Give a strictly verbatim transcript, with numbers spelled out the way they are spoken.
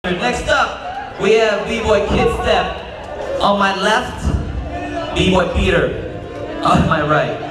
Next up, we have B-Boy Kid Step. On my left, B-Boy Peter. On my right.